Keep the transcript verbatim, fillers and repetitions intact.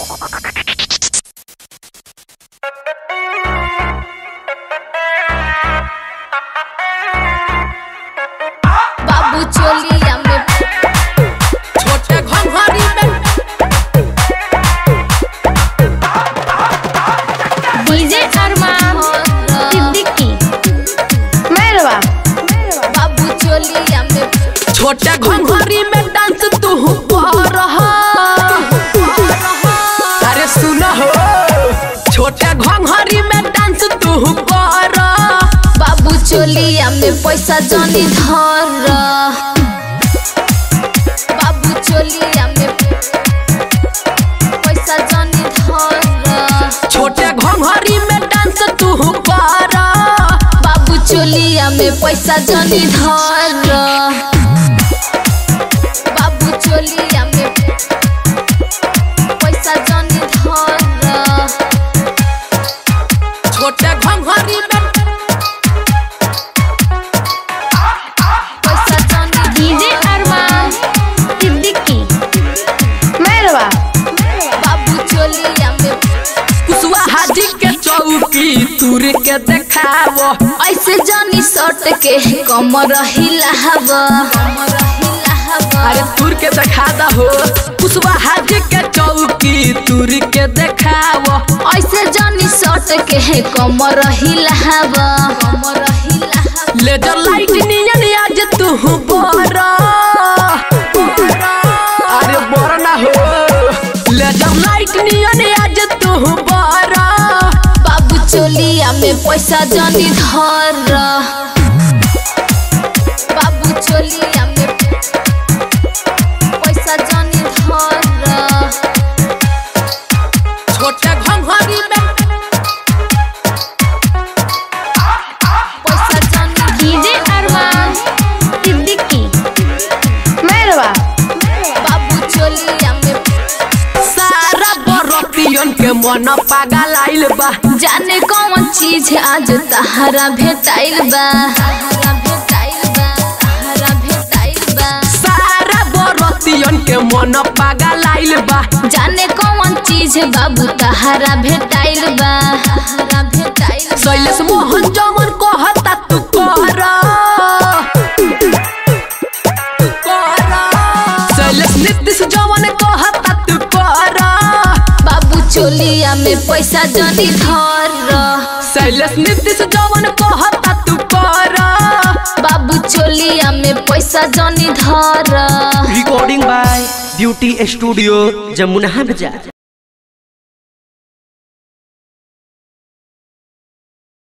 बाबू चोलिया में छोटे घंघरी में डीजे अरमान सिद्दीकी मेरवा बाबू चोलिया में छोटे घंघरी में डांस तू कर रहा। अरे सुन हो छोटे घंघरी में डांस तू कर। बाबू चोलिया में पैसा जानी धर। बाबू चोलिया में पैसा जानी धर। छोटे घंघरी में डांस तू कर। बाबू चोलिया में पैसा जानी धर। बाबू चोलिया में पैसा जानी धर। छोटे घंघरी में पैसा जानी डीजे अरमान सिद्दीकी मेरवा बाबू चोलिया में कुसवा हाजी के चौकी तुर के देखावो। ऐसे जानी सट के कमर हिलाव। अरे तुर के देखा दहो कुसवा हाजी के चौकी तुर के देखावो। ऐसे जानी सट के कमर हिलाव। कमर हिलाव लेजर लाइट नियन आज तू बोरा। अरे बोरा ना हो लेजर लाइट नियन आज तू बोरा। बाबू चोलिया में पैसा जानी धर। बाबू चोलिया में पैसा जानी धर। छोटे घंघरी में पैसा जानी डीजे अरमान सिद्दीकी मेरवा बाबू चोलिया में सारा बरतियन के मन पागल आइल बा। जाने कौन चीज आज तहरा भेटाइल बा। तहरा भेटाइल बा तहरा भेटाइल बा। सारा बरतियन के मन पागल आइल बा। जाने कौन चीज बाबू तहरा भेटाइल बा। तहरा भेटाइल बा। शैलेश मोहन जमन कहता तू कर। शैलेश नीतीश जमन कहता तू कर। बाबू चोलिया में पैसा जानी धर। शैलेश नीतीश जमन कहता तू कर। बाबू चोलिया में पैसा जानी धर। Recording by beauty studio Jamuna बाजार।